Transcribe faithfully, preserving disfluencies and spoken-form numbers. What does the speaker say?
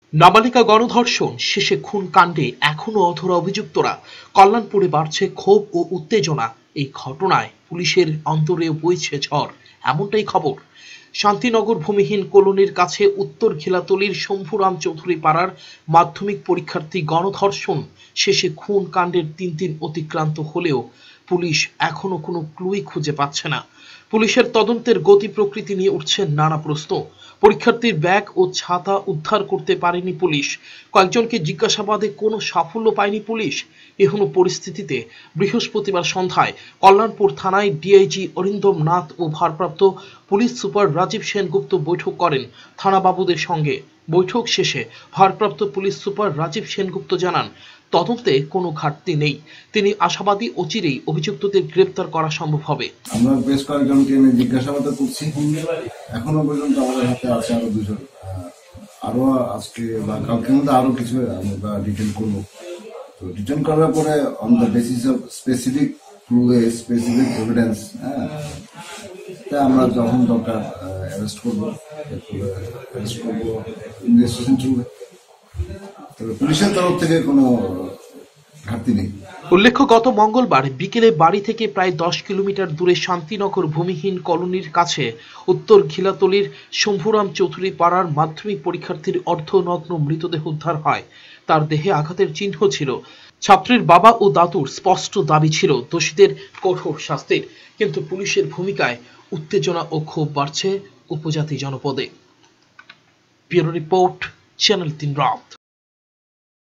নাবালিকা গণধর্ষণ শেষে খুন কাণ্ডে এখনো অধরা অভিযুক্তরা। কল্যাণপুরে বাড়ছে ক্ষোভ ও উত্তেজনা। এই ঘটনায় পুলিশের অন্তরেও বইছে ঝড়, এমনটাই খবর। শান্তিনগর ভূমিহীন কলোনির কাছে উত্তর ঘিলাতলির শম্ভুরাম চৌধুরী পাড়ার মাধ্যমিক পরীক্ষার্থী গণধর্ষণ শেষে খুন কাণ্ডের তিন দিন অতিক্রান্ত হলেও পুলিশ এখনো কোনো ক্লুই খুঁজে পাচ্ছে না। পুলিশের তদন্তের গতি প্রকৃতি নিয়ে উঠছে নানা প্রশ্ন। পরীক্ষার্থীর ব্যাগ ও ছাতা উদ্ধার করতে পারেনি পুলিশ। কয়েকজনকে জিজ্ঞাসাবাদে কোনো সাফল্য পায়নি পুলিশ। এহেন পরিস্থিতিতে বৃহস্পতিবার সন্ধ্যায় কল্যাণপুর থানায় ডিআইজি অরিন্দম নাথ ও ভারপ্রাপ্ত পুলিশ সুপার রাজীব সেনগুপ্ত বৈঠক করেন থানাবাবুদের সঙ্গে। বৈঠক শেষে ভারপ্রাপ্ত পুলিশ সুপার রাজীব সেনগুপ্ত জানান, তদন্তে কোনো ঘাটতি নেই। তিনি আশাবাদী অচিরেই অভিযুক্তদের গ্রেপ্তার করা সম্ভব হবে। আমরা বেশ কয়েকজনকে এনে জিজ্ঞাসাবাদ করছি, এখনো পর্যন্ত আমাদের হাতে আছে আরো দুজন, আরো আজকে বা কালকের মধ্যে আরো কিছু আমরা ডিটেন করবো। তো ডিটেন করার পরে on the basis of specific ক্লুয়ে স্পেসিফিক এভিডেন্স, হ্যাঁ, তা আমরা যখন দরকার অ্যারেস্ট করবো অ্যারেস্ট করবো ইনভেস্টিগেশন চলবে। তবে পুলিশের তরফ থেকে কোনো ঘাটতি নেই। উল্লেখ্য, গত মঙ্গলবার বিকেলে বাড়ি থেকে প্রায় দশ কিলোমিটার দূরে শান্তিনগর ভূমিহীন কলোনির কাছে উত্তর ঘিলাতলির শম্ভুরাম চৌধুরী পাড়ার মাধ্যমিক পরীক্ষার্থীর অর্ধনগ্ন মৃতদেহ উদ্ধার হয়। তার দেহে আঘাতের চিহ্ন ছিল। ছাত্রীর বাবা ও দাদুর স্পষ্ট দাবি ছিল দোষীদের কঠোর শাস্তির, কিন্তু পুলিশের ভূমিকায় উত্তেজনা ও ক্ষোভ বাড়ছে উপজাতি জনপদে। ব্যুরো রিপোর্ট, চ্যানেল তিন রাত।